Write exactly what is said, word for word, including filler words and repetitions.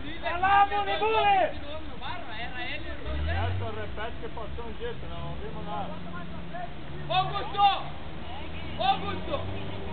Vai lá, Muni, Muni! Essa repete que passou um jeito, não ouvimos nada. Augusto! Augusto!